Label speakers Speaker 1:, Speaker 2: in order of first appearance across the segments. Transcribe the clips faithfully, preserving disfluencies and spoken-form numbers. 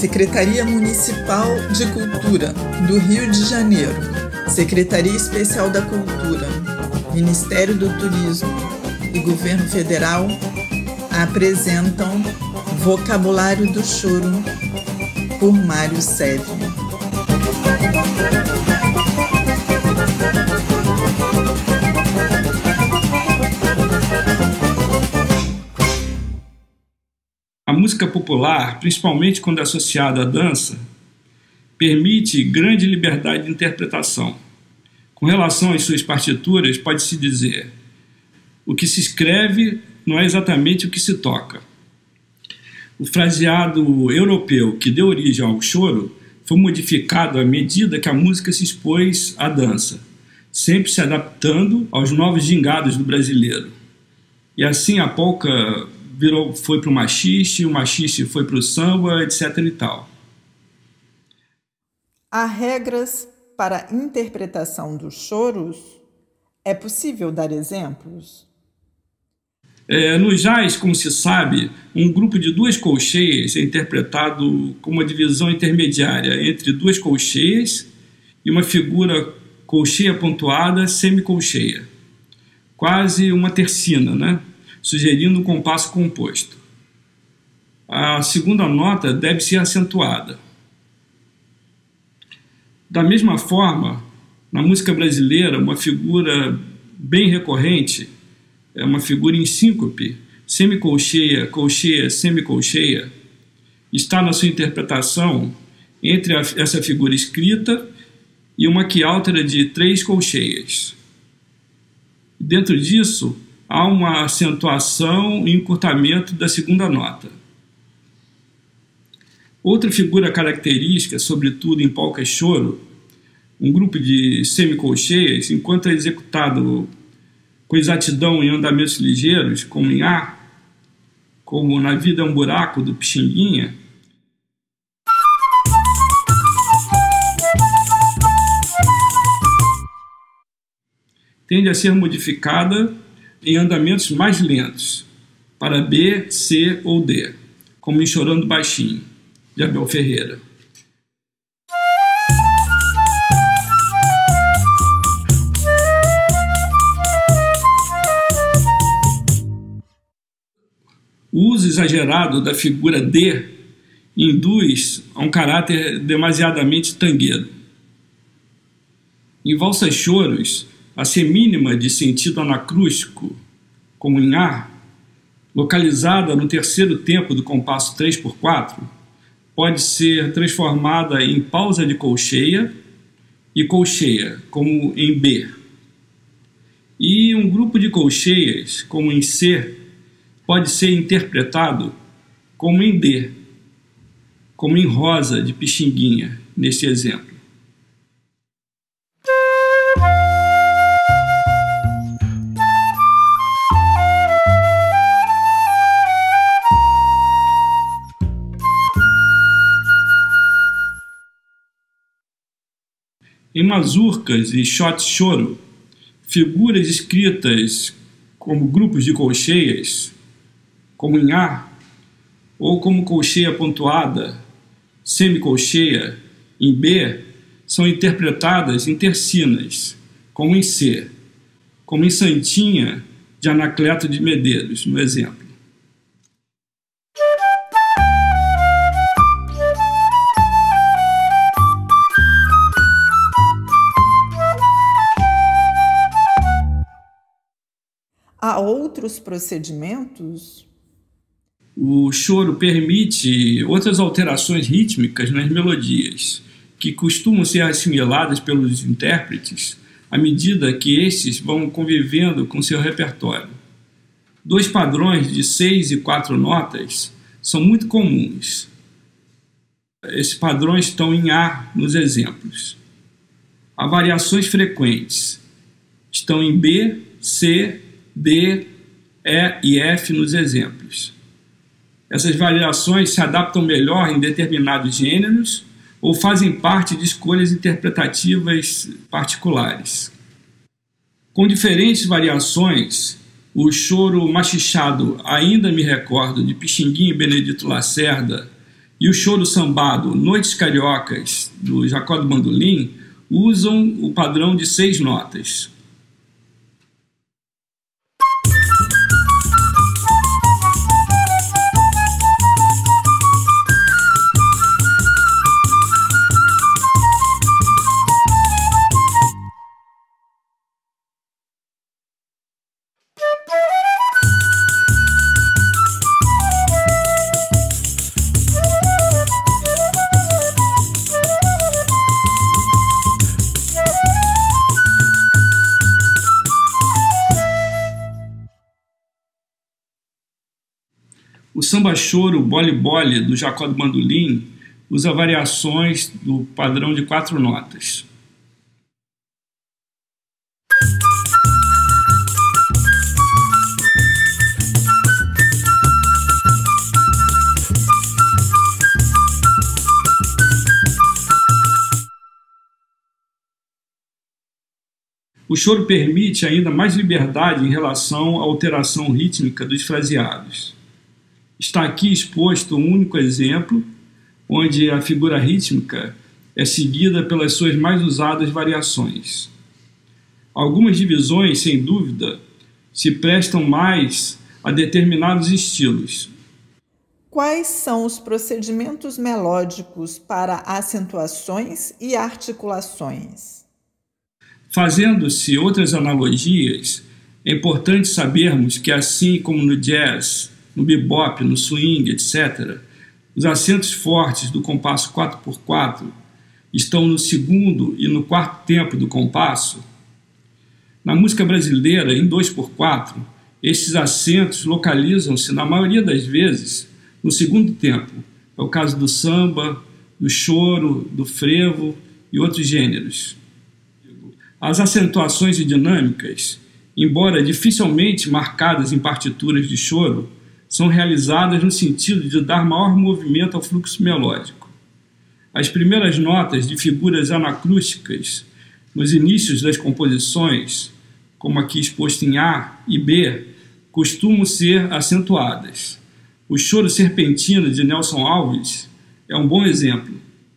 Speaker 1: Secretaria Municipal de Cultura do Rio de Janeiro, Secretaria Especial da Cultura, Ministério do Turismo e Governo Federal apresentam Vocabulário do Choro, por Mário Seve.
Speaker 2: A música popular, principalmente quando é associada à dança, permite grande liberdade de interpretação. Com relação às suas partituras, pode-se dizer: o que se escreve não é exatamente o que se toca. O fraseado europeu que deu origem ao choro foi modificado à medida que a música se expôs à dança, sempre se adaptando aos novos gingados do brasileiro. E assim a polca virou, foi para o machixe, o machixe foi para o samba, etc e tal.
Speaker 1: Há regras para a interpretação dos choros? É possível dar exemplos?
Speaker 2: É, no jazz, como se sabe, um grupo de duas colcheias é interpretado como uma divisão intermediária entre duas colcheias e uma figura colcheia pontuada semicolcheia, quase uma tercina, né? Sugerindo um compasso composto. A segunda nota deve ser acentuada. Da mesma forma, na música brasileira, uma figura bem recorrente é uma figura em síncope, semicolcheia, colcheia, semicolcheia, está na sua interpretação entre a, essa figura escrita e uma quiáltera de três colcheias. Dentro disso, há uma acentuação e encurtamento da segunda nota. Outra figura característica, sobretudo em polca e choro, um grupo de semicolcheias, enquanto é executado com exatidão em andamentos ligeiros, como em A, como Na Vida é um Buraco, do Pixinguinha, tende a ser modificada em andamentos mais lentos, para B, C ou D, como em Chorando Baixinho, de Abel Ferreira. O uso exagerado da figura D induz a um caráter demasiadamente tangueiro. Em valsas choros, a semínima de sentido anacrústico, como em A, localizada no terceiro tempo do compasso três por quatro, pode ser transformada em pausa de colcheia e colcheia, como em B. E um grupo de colcheias, como em C, pode ser interpretado como em D, como em Rosa, de Pixinguinha, nesse exemplo. Em mazurcas e shot-choro, figuras escritas como grupos de colcheias, como em A, ou como colcheia pontuada, semicolcheia, em B, são interpretadas em tercinas, como em C, como em Santinha, de Anacleto de Medeiros, no exemplo.
Speaker 1: Há outros procedimentos?
Speaker 2: O choro permite outras alterações rítmicas nas melodias, que costumam ser assimiladas pelos intérpretes à medida que estes vão convivendo com seu repertório. Dois padrões de seis e quatro notas são muito comuns. Esses padrões estão em A nos exemplos. Há variações frequentes. Estão em B, C, D, E e F nos exemplos. Essas variações se adaptam melhor em determinados gêneros ou fazem parte de escolhas interpretativas particulares. Com diferentes variações, o choro machichado Ainda Me Recordo, de Pixinguinha e Benedito Lacerda, e o choro sambado Noites Cariocas, do Jacó do Bandolim, usam o padrão de seis notas. O samba-choro Bole-Bole, do Jacó do Bandolim, usa variações do padrão de quatro notas. O choro permite ainda mais liberdade em relação à alteração rítmica dos fraseados. Está aqui exposto um único exemplo, onde a figura rítmica é seguida pelas suas mais usadas variações. Algumas divisões, sem dúvida, se prestam mais a determinados estilos.
Speaker 1: Quais são os procedimentos melódicos para acentuações e articulações?
Speaker 2: Fazendo-se outras analogias, é importante sabermos que, assim como no jazz, no bebop, no swing, etcétera, os acentos fortes do compasso quatro por quatro estão no segundo e no quarto tempo do compasso. Na música brasileira, em dois por quatro, estes acentos localizam-se, na maioria das vezes, no segundo tempo. É o caso do samba, do choro, do frevo e outros gêneros. As acentuações e dinâmicas, embora dificilmente marcadas em partituras de choro, são realizadas no sentido de dar maior movimento ao fluxo melódico. As primeiras notas de figuras anacrústicas nos inícios das composições, como aqui exposto em A e B, costumam ser acentuadas. O choro serpentino de Nelson Alves é um bom exemplo.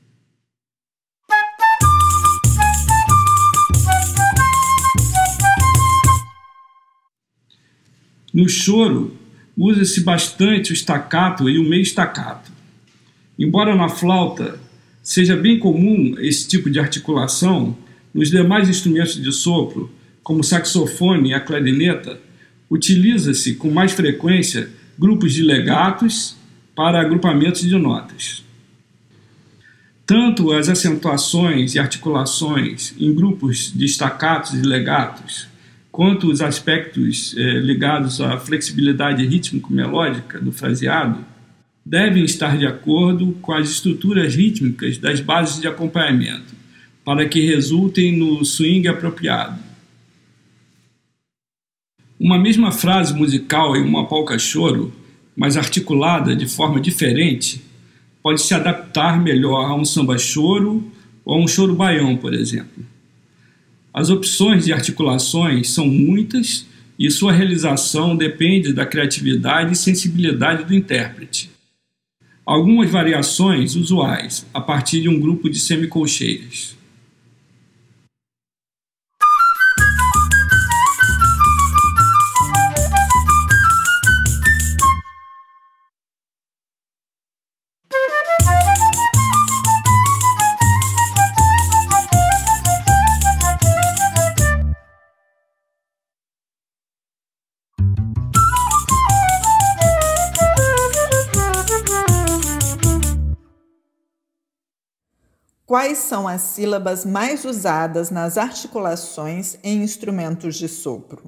Speaker 2: No choro, usa-se bastante o staccato e o meio staccato. Embora na flauta seja bem comum esse tipo de articulação, nos demais instrumentos de sopro, como o saxofone e a clarineta, utiliza-se com mais frequência grupos de legatos para agrupamentos de notas. Tanto as acentuações e articulações em grupos de staccatos e legatos, quanto os aspectos eh, ligados à flexibilidade rítmico-melódica do fraseado, devem estar de acordo com as estruturas rítmicas das bases de acompanhamento, para que resultem no swing apropriado. Uma mesma frase musical em uma polca-choro, mas articulada de forma diferente, pode se adaptar melhor a um samba-choro ou a um choro baião, por exemplo. As opções de articulações são muitas e sua realização depende da criatividade e sensibilidade do intérprete. Algumas variações usuais a partir de um grupo de semicolcheias.
Speaker 1: Quais são as sílabas mais usadas nas articulações em instrumentos de sopro?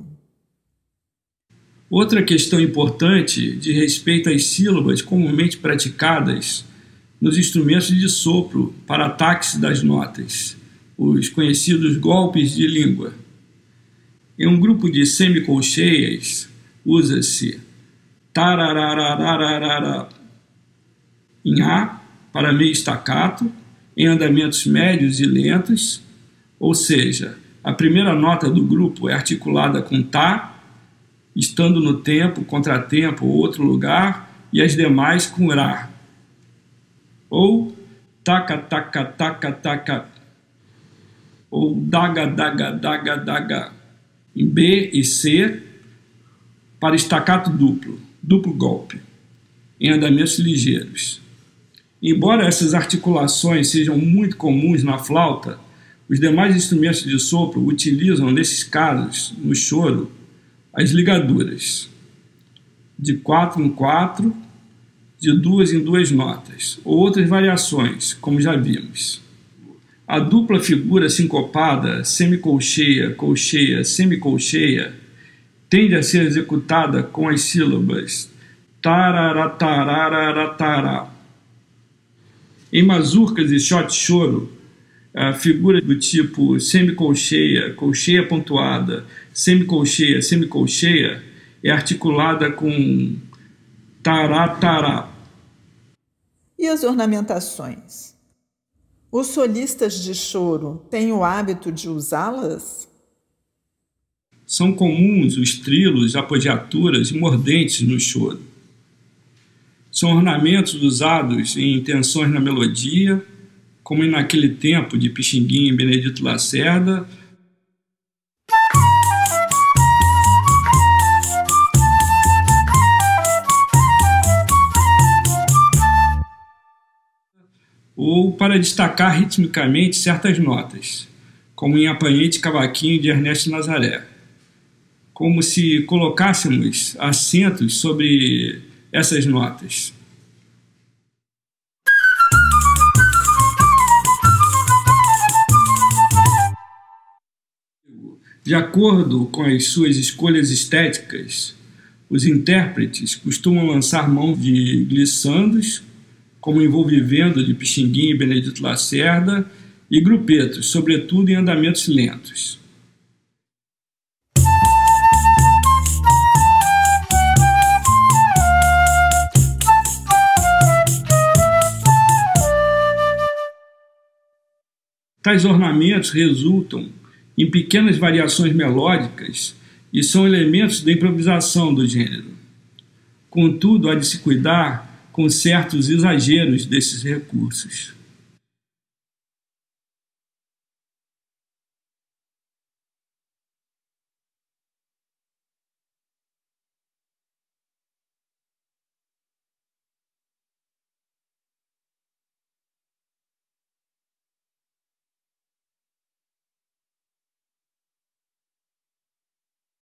Speaker 2: Outra questão importante diz respeito às sílabas comumente praticadas nos instrumentos de sopro para ataques das notas, os conhecidos golpes de língua. Em um grupo de semicolcheias, usa-se tarararararara em A para meio staccato, em andamentos médios e lentos, ou seja, a primeira nota do grupo é articulada com Tá, estando no tempo, contratempo ou outro lugar, e as demais com Rá. ou taca, taca, taca, taca, ou daga, daga, daga, daga, em B e C, para estacato duplo, duplo golpe, em andamentos ligeiros. Embora essas articulações sejam muito comuns na flauta, os demais instrumentos de sopro utilizam, nesses casos, no choro, as ligaduras, de quatro em quatro, de duas em duas notas, ou outras variações, como já vimos. A dupla figura sincopada, semicolcheia, colcheia, semicolcheia, tende a ser executada com as sílabas tararatararatará. Em mazurcas e shot choro, a figura do tipo semicolcheia, colcheia pontuada, semicolcheia, semicolcheia, é articulada com tará-tará.
Speaker 1: E as ornamentações? Os solistas de choro têm o hábito de usá-las?
Speaker 2: São comuns os trilos, apogiaturas e mordentes no choro. São ornamentos usados em intenções na melodia, como naquele tempo de Pixinguinha e Benedito Lacerda, ou para destacar ritmicamente certas notas, como em Apanhete Cavaquinho de Ernesto Nazaré, como se colocássemos acentos sobre essas notas. De acordo com as suas escolhas estéticas, os intérpretes costumam lançar mão de glissandos, como Envolvivendo de Pixinguinha e Benedito Lacerda, e grupetos, sobretudo em andamentos lentos. Tais ornamentos resultam em pequenas variações melódicas e são elementos da improvisação do gênero. Contudo, há de se cuidar com certos exageros desses recursos.